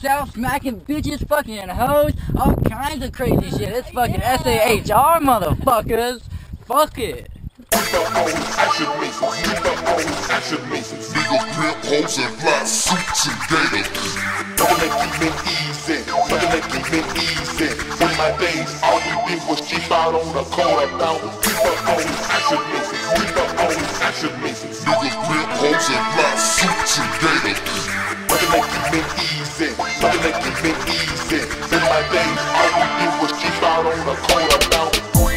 south, smacking bitches, fucking hoes, all kinds of crazy shit. It's fucking SAHR, motherfuckers. Fuck it. Niggas pimp hoes and fly suits and gators. Nothing that keep me easy, nothing that keep me easy. In my days, all we did was cheap out on the corner town. People always action misses, people always action misses. Niggas pimp hoes and fly suits and gators. Nothing that keep me easy, nothing that keep me easy. In my days, all we did was cheap out on the corner town.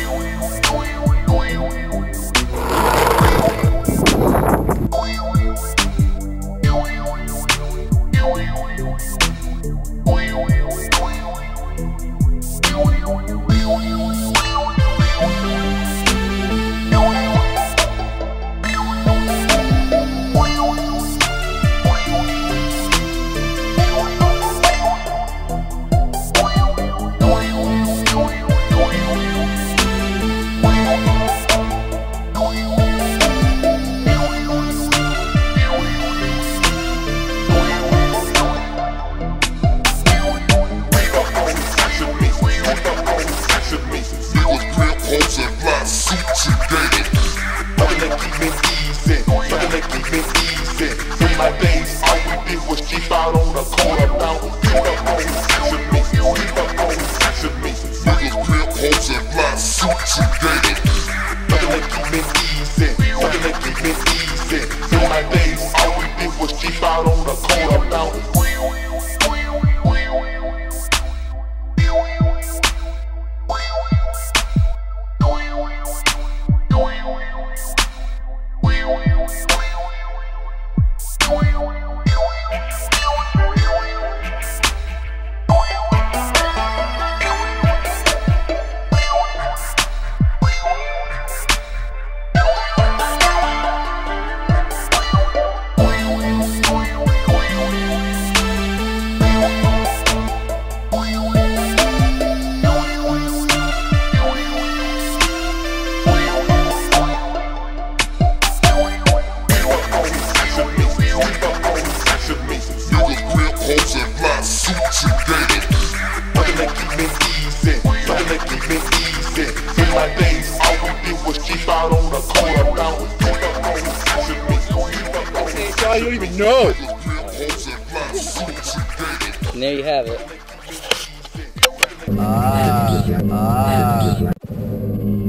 You don't even know it. And there you have it.